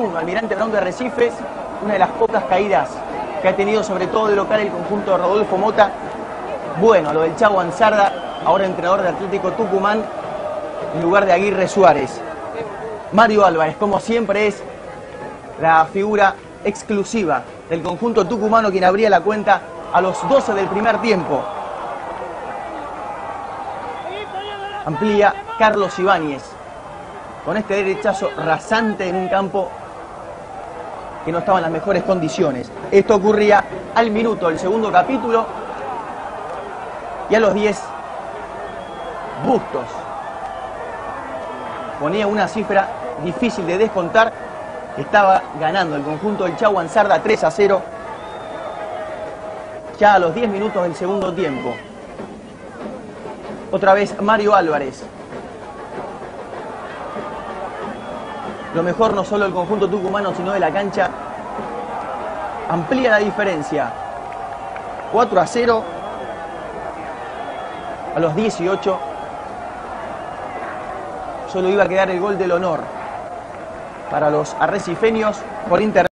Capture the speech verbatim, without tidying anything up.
uno. Almirante Brown de Recife, una de las pocas caídas que ha tenido, sobre todo de local, el conjunto de Rodolfo Mota. Bueno, lo del Chavo Ansarda, ahora entrenador de Atlético Tucumán, en lugar de Aguirre Suárez. Mario Álvarez, como siempre, es la figura exclusiva del conjunto tucumano, quien abría la cuenta a los doce del primer tiempo. Amplía Carlos Ibáñez con este derechazo rasante en un campo que no estaba en las mejores condiciones. Esto ocurría al minuto del segundo capítulo y a los diez Bustos ponía una cifra difícil de descontar. Estaba ganando el conjunto del Chavo Ansarda tres a cero ya a los diez minutos del segundo tiempo. Otra vez Mario Álvarez. Lo mejor no solo el conjunto tucumano, sino de la cancha. Amplía la diferencia. cuatro a cero a los dieciocho. Solo iba a quedar el gol del honor para los arrecifeños por Inter.